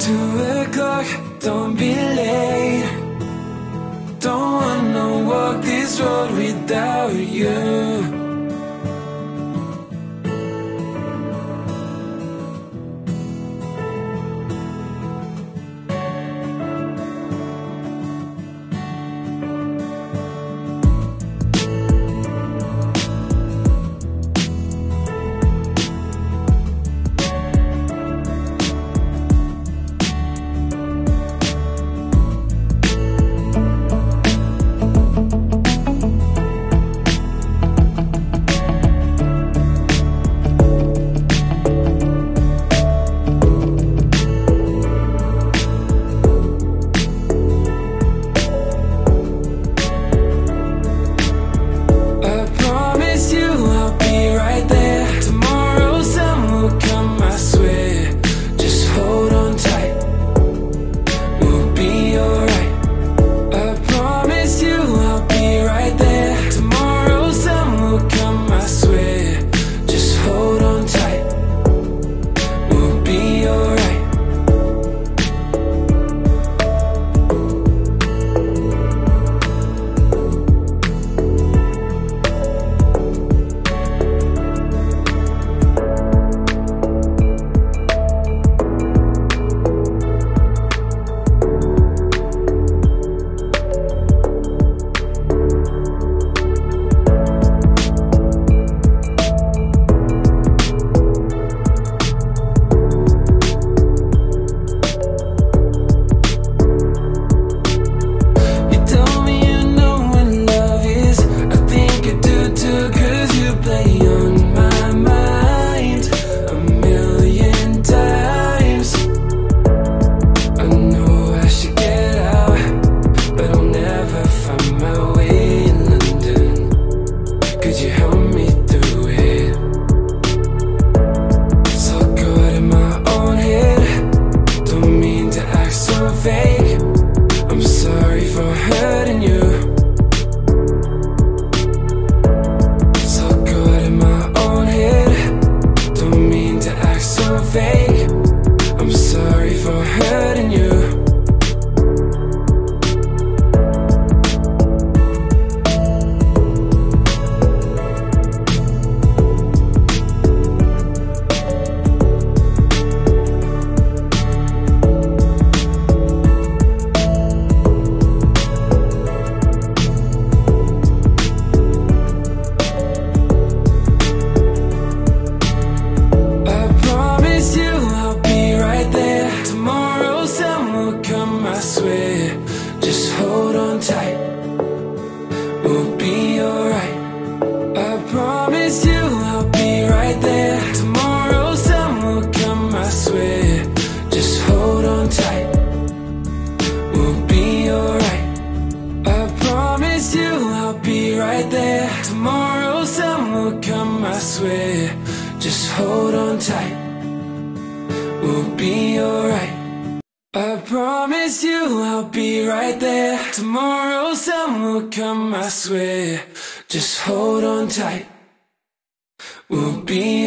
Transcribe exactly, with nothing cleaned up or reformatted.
Two o'clock, don't be late. Don't wanna walk this road without you. Tomorrow sun will come, I swear. Just hold on tight, we'll be alright. I promise you I'll be right there. Tomorrow sun will come, I swear. Just hold on tight, we'll be